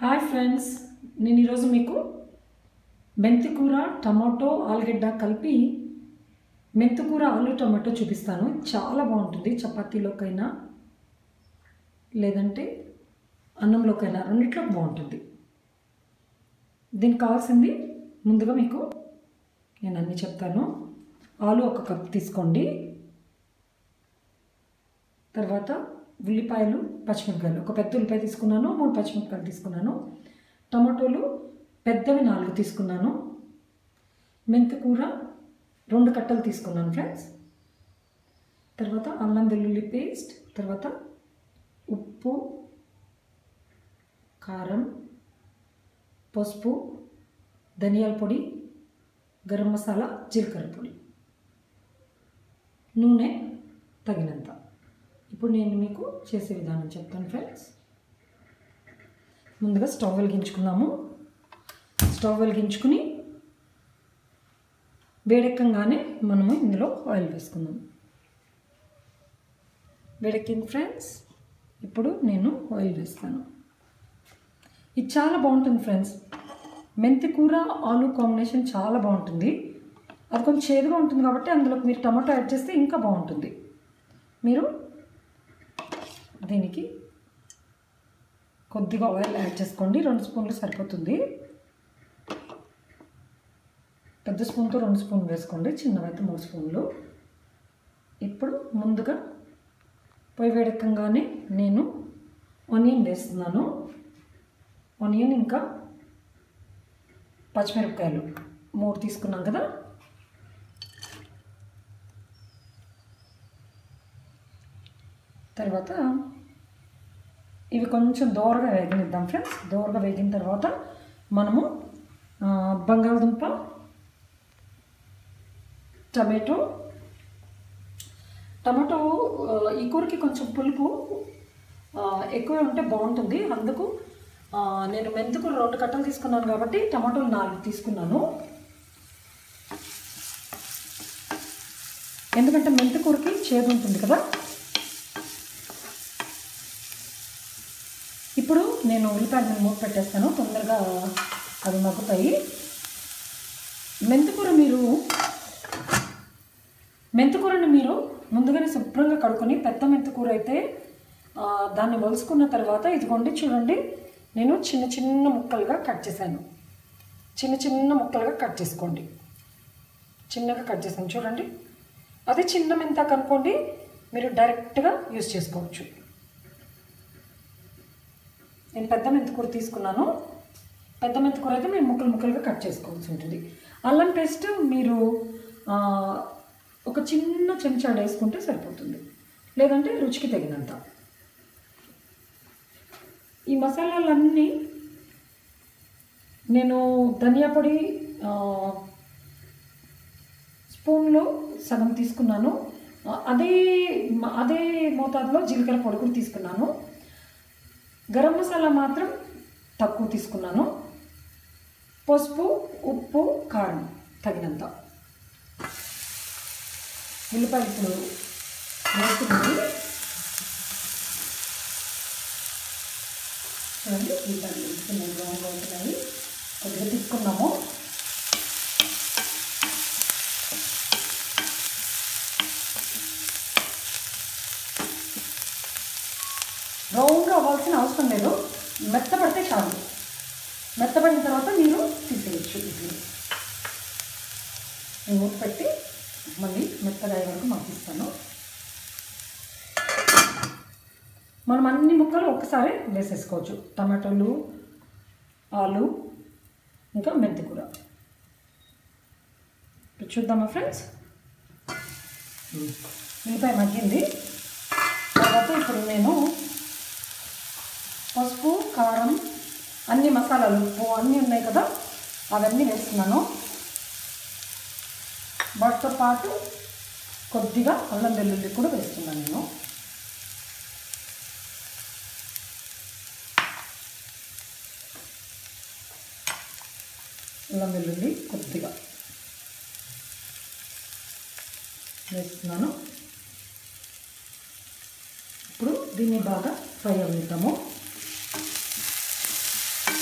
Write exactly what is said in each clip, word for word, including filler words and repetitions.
Hi friends, నేను ఈరోజు మీకు మెంతికూర టమాటో ఆలుగడ్డ కలిపి మెంతికూర ఆలు టమాటో చూపిస్తాను. చాలా బాగుంటుంది. చపాతీలోకైనా లేదంటే అన్నంలోకైనా రెండిట్లో బాగుంటుంది. దీనికి కావాల్సింది ముందుగా మీకు నేను అన్నీ చెప్తాను. ఆలు ఒక కప్ తీసుకోండి. తర్వాత ఉల్లిపాయలు, పచ్చిమిరపకాయలు ఒక పెద్ద ఉల్లిపాయ తీసుకున్నాను, మూడు పచ్చిమిరపకాయలు తీసుకున్నాను. టమాటోలు పెద్దవి నాలుగు తీసుకున్నాను. మెంతికూర రెండు కట్టలు తీసుకున్నాను ఫ్రెండ్స్. తర్వాత అల్లం వెల్లుల్లి పేస్ట్, తర్వాత ఉప్పు, కారం, పసుపు, ధనియాల పొడి, గరం మసాలా, జీలకర్ర పొడి, నూనె తగినంత. ఇప్పుడు నేను మీకు చేసే విధానం చెప్తాను ఫ్రెండ్స్. ముందుగా స్టవ్ వెలిగించుకున్నాము. స్టవ్ వెలిగించుకుని వేడెక్కగానే మనము ఇందులో ఆయిల్ వేసుకుందాం. వేడెక్కింది ఫ్రెండ్స్. ఇప్పుడు నేను ఆయిల్ వేస్తాను. ఇది చాలా బాగుంటుంది ఫ్రెండ్స్. మెంతికూర ఆలు కాంబినేషన్ చాలా బాగుంటుంది. అది కొంచెం చేదుగా ఉంటుంది కాబట్టి అందులోకి మీరు టమాటో యాడ్ చేస్తే ఇంకా బాగుంటుంది. మీరు దీనికి కొద్దిగా ఆయిల్ యాడ్ చేసుకోండి. రెండు స్పూన్లు సరిపోతుంది. పెద్ద స్పూన్తో రెండు స్పూన్లు వేసుకోండి, చిన్నవైతే మూడు స్పూన్లు. ఇప్పుడు ముందుగా పొయ్యి వేడెక్కగానే నేను ఆనియన్ వేస్తున్నాను. ఆనియన్ ఇంకా పచ్చిమిరపకాయలు మూడు తీసుకున్నాం కదా, తర్వాత ఇవి కొంచెం దోరగా వేగనిద్దాం ఫ్రెండ్స్. దోరగా వేగిన తర్వాత మనము బంగాళదుంప, టమాటో టమాటో ఈ కూరకి కొంచెం పులుపు ఎక్కువ ఉంటే బాగుంటుంది. అందుకు నేను మెంతికూర రెండు కట్టలు తీసుకున్నాను కాబట్టి టమాటోలు నాలుగు తీసుకున్నాను. ఎందుకంటే మెంతికూరకి చేదు ఉంటుంది కదా. ఇప్పుడు నేను ఉల్లిపాయలు మూత పెట్టేస్తాను, తొందరగా అవి మగ్గుతాయి. మెంతికూర మీరు మెంతికూరని మీరు ముందుగానే శుభ్రంగా కడుక్కొని, పెద్ద మెంతికూర అయితే దాన్ని వలుసుకున్న తర్వాత ఇదిగోండి చూడండి, నేను చిన్న చిన్న ముక్కలుగా కట్ చేశాను. చిన్న చిన్న ముక్కలుగా కట్ చేసుకోండి. చిన్నగా కట్ చేశాను చూడండి. అదే చిన్న మెంతాకు అనుకోండి, మీరు డైరెక్ట్గా యూజ్ చేసుకోవచ్చు. నేను పెద్ద మెంతికూర తీసుకున్నాను. పెద్ద మెంతికూర అయితే మేము ముక్కలు ముక్కలుగా కట్ చేసుకోవాల్సి ఉంటుంది. అల్లం పేస్ట్ మీరు ఒక చిన్న చెంచాడు వేసుకుంటే సరిపోతుంది, లేదంటే రుచికి తగినంత. ఈ మసాలాలన్నీ నేను ధనియా పొడి స్పూన్లో సగం తీసుకున్నాను. అదే అదే మోతాదులో జీలకర్ర పొడి కూడా తీసుకున్నాను. గరం మసాలా మాత్రం తక్కువ తీసుకున్నాను. పసుపు, ఉప్పు, కారం తగినంత. ఉల్లిపాయలు ఇప్పుడు వేసుకున్నాను. చూడండి, ఉల్లిపాయలు వేసుకున్నాను, రౌండ్గా ఉంటున్నాయి. కొద్దిగా తీసుకున్నాము. రౌండ్గా అవ్వాల్సిన అవసరం లేదు, మెత్తపడితే చాలు. మెత్తపడిన తర్వాత మీరు తీసేయచ్చు. ఇది నేను మూత పెట్టి మళ్ళీ మెత్తగా అయ్యే వరకు మగ్గిస్తాను. మనం అన్ని ముక్కలు ఒక్కసారి వేసేసుకోవచ్చు. టమాటోలు, ఆలు, ఇంకా మెంతికూర. చూద్దామా ఫ్రెండ్స్. ఉల్లిపాయ మగ్గింది. తర్వాత ఇప్పుడు నేను పసుపు, కారం, అన్ని మసాలాలు, ఉప్పు అన్నీ ఉన్నాయి కదా, అవన్నీ వేస్తున్నాను. వాటితో పాటు కొద్దిగా అల్లం వెల్లుల్లి కూడా వేస్తున్నాను నేను. అల్లం వెల్లుల్లి కొద్దిగా వేస్తున్నాను. ఇప్పుడు దీన్ని బాగా ఫ్రై అవుతాము.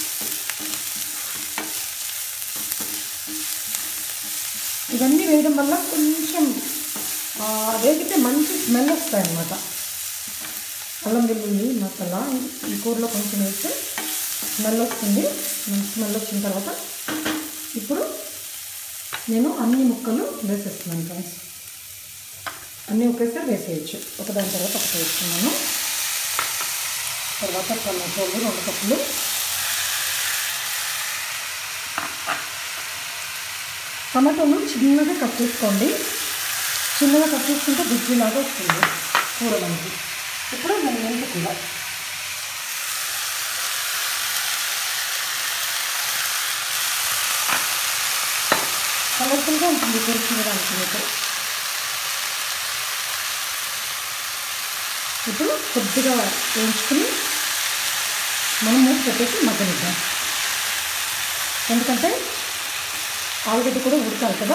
ఇవన్నీ వేయడం వల్ల కొంచెం వేగితే మంచి స్మెల్ వస్తాయి అన్నమాట. అల్లం వెల్లుల్లి మసాలా ఈ కూరలో కొంచెం వేస్తే స్మెల్ వస్తుంది. మంచి స్మెల్ వచ్చిన తర్వాత ఇప్పుడు నేను అన్ని ముక్కలు వేసేస్తున్నాను ఫ్రెండ్స్. అన్నీ ఒకేసారి వేసేయచ్చు, ఒకదాని తర్వాత ఒకటి వేస్తున్నాను. తర్వాత టమాటోలు రెండు కప్పులు, టమాటోలు చిన్నగా కట్ చేసుకోండి. చిన్నగా కట్ చేసుకుంటే గుజ్జులాగా వస్తుంది కూర మనకి. ఇప్పుడు నేను మెంతి కూర కలర్ఫుల్గా ఉంటుంది కూర చూడడానికి మీకు. ఇప్పుడు కొద్దిగా వేయించుకుని మనం మూత పెట్టేసి మగ్గనిద్దాం. ఎందుకంటే ఆలుగడ్డ కూడా ఉడకాలి కదా.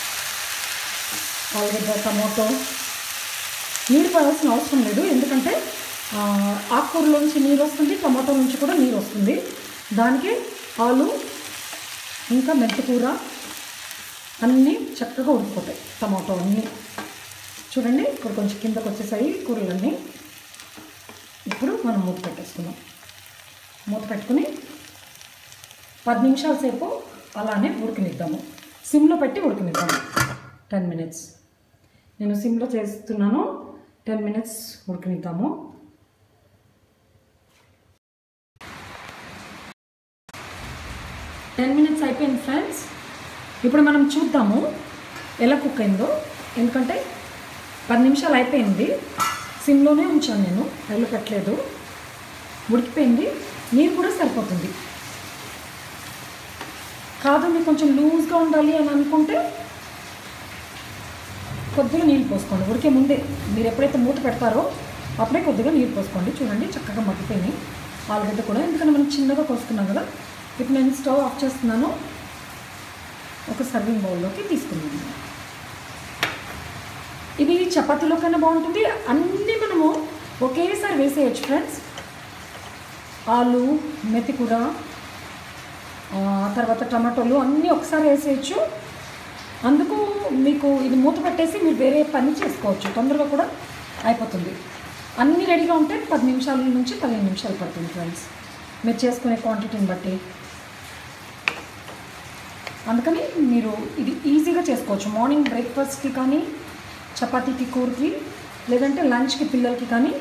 ఆలుగడ్డ టమాటో నీరు పడాల్సిన అవసరం లేదు, ఎందుకంటే ఆకుకూరలోంచి నీరు వస్తుంది, టమాటో నుంచి కూడా నీరు వస్తుంది. దానికి ఆలు ఇంకా మెంతికూర అన్నీ చక్కగా ఉడికిపోతాయి. టమాటో అన్నీ చూడండి ఇప్పుడు కొంచెం కిందకు వచ్చేసాయి కూరలన్నీ. ఇప్పుడు మనం మూత పెట్టేసుకుందాం. మూత పెట్టుకుని పది నిమిషాల సేపు అలానే ఉడికినిద్దాము. సిమ్లో పెట్టి ఉడికినిద్దాము. టెన్ మినిట్స్ నేను సిమ్లో చేస్తున్నాను. టెన్ మినిట్స్ ఉడికినిద్దాము. టెన్ మినిట్స్ అయిపోయింది ఫ్రెండ్స్. ఇప్పుడు మనం చూద్దాము ఎలా కుక్ అయిందో. ఎందుకంటే పది నిమిషాలు అయిపోయింది, సిమ్లోనే ఉంచాను నేను, హైలో పెట్టలేదు. ఉడికిపోయింది, నీరు కూడా సరిపోతుంది. కాదు మీకు కొంచెం లూజ్గా ఉండాలి అని అనుకుంటే కొద్దిగా నీళ్ళు పోసుకోండి. ఉడికే ముందే మీరు ఎప్పుడైతే మూత పెడతారో అప్పుడే కొద్దిగా నీళ్ళు పోసుకోండి. చూడండి చక్కగా మగ్గిపోయినాయి ఆలుగడ్డ కూడా, ఎందుకంటే మనం చిన్నగా కోసుకున్నాం కదా. ఇప్పుడు నేను స్టవ్ ఆఫ్ చేస్తున్నాను. ఒక సర్వింగ్ బౌల్లోకి తీసుకున్నాను. ఇది చపాతీలో కన్నా బాగుంటుంది. అన్నీ మనము ఒకేసారి వేసేయచ్చు ఫ్రెండ్స్. ఆలు మెతికూర తర్వాత టమాటోలు అన్నీ ఒకసారి వేసేయచ్చు. అందుకు మీకు ఇది మూత పెట్టేసి మీరు వేరే పని చేసుకోవచ్చు, తొందరగా కూడా అయిపోతుంది. అన్నీ రెడీగా ఉంటే పది నిమిషాల నుంచి పదిహేను నిమిషాలు పడుతుంది ఫ్రెండ్స్, మీరు చేసుకునే క్వాంటిటీని బట్టి. అందుకని మీరు ఇది ఈజీగా చేసుకోవచ్చు. మార్నింగ్ బ్రేక్ఫాస్ట్కి కానీ, చపాతీకి, కూరకి, లేదంటే లంచ్కి పిల్లలకి కానీ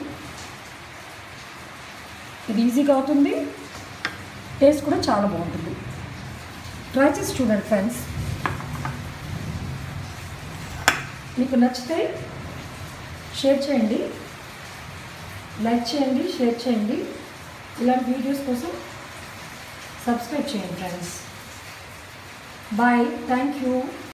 ఇది ఈజీగా అవుతుంది. టేస్ట్ కూడా చాలా బాగుంటుంది. ట్రై చేసి చూడండి ఫ్రెండ్స్. మీకు నచ్చితే షేర్ చేయండి, లైక్ చేయండి, షేర్ చేయండి. ఇలాంటి వీడియోస్ కోసం సబ్స్క్రైబ్ చేయండి ఫ్రెండ్స్. Bye, thank you.